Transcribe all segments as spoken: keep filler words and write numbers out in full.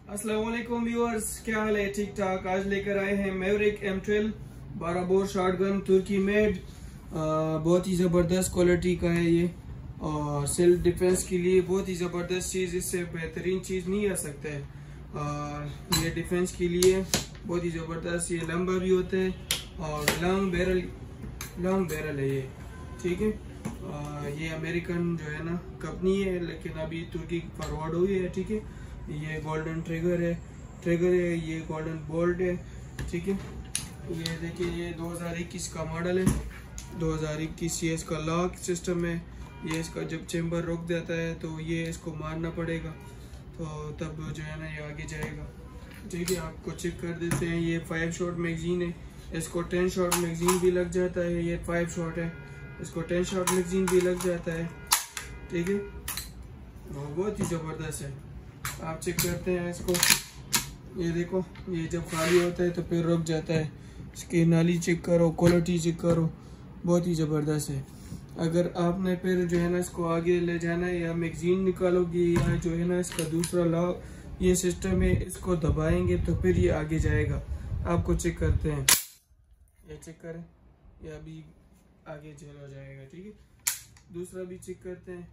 अस्सलाम वालेकुम व्यूअर्स, क्या हाल है? ठीक ठाक। आज लेकर आए हैं मैवरिक एम ट्वेल्व बारह बोर शॉटगन, तुर्की मेड। बहुत ही ज़बरदस्त क्वालिटी का है ये और सेल्फ डिफेंस के लिए बहुत ही ज़बरदस्त चीज़, इससे बेहतरीन चीज़ नहीं आ सकता है। और ये डिफेंस के लिए बहुत ही ज़बरदस्त, ये लंबा भी होता है और लॉन्ग बैरल लॉन्ग बैरल है ये, ठीक है। आ, ये अमेरिकन जो है ना कंपनी है, लेकिन अभी तुर्की फॉरवर्ड हुई है, ठीक है। ये गोल्डन ट्रिगर है ट्रिगर है ये गोल्डन बोल्ट है, ठीक है। ये देखिए, ये दो हज़ार इक्कीस का मॉडल है, दो हज़ार इक्कीस। ये इसका लॉक सिस्टम है। ये इसका जब चेम्बर रुक जाता है तो ये इसको मारना पड़ेगा, तो तब जो है ना ये आगे जाएगा, ठीक है। आपको चेक कर देते हैं। ये फाइव शॉट मैगजीन है, इसको टेन शॉट मैगजीन भी लग जाता है। ये फाइव शॉट है, इसको टेन शॉट मैगजीन भी लग जाता है, ठीक है। बहुत ही ज़बरदस्त है। आप चेक करते हैं इसको, ये देखो, ये जब खाली होता है तो फिर रुक जाता है। इसकी नाली चेक करो, क्वालिटी चेक करो, बहुत ही ज़बरदस्त है। अगर आपने फिर जो है ना इसको आगे ले जाना है, या मैगजीन निकालोगी, या जो है ना इसका दूसरा लॉक ये सिस्टम है, इसको दबाएंगे तो फिर ये आगे जाएगा। आपको चेक करते हैं, ये चेक करें, ये अभी आगे चला जाएगा, ठीक है। दूसरा भी चेक करते हैं।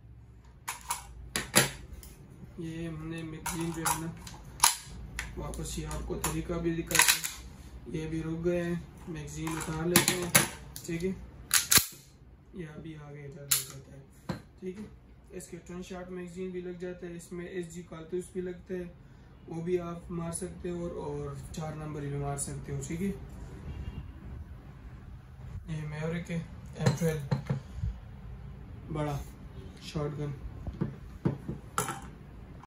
ये हमने मैगजीन जो है ना वापस, ये आपको तरीका भी दिखाते हैं। ये भी रुक गए हैं, मैगजीन उतार लेते हैं, ठीक है। ये अभी आगे चला जाता है, ठीक है। इसके टेन शॉट मैगजीन भी लग जाता है, इसमें एस जी कारतूस भी लगते हैं, वो भी आप मार सकते हो, और, और चार नंबर भी मार सकते हो, ठीक है। ये मैवरिक है एम ट्वेल्व बड़ा शॉटगन।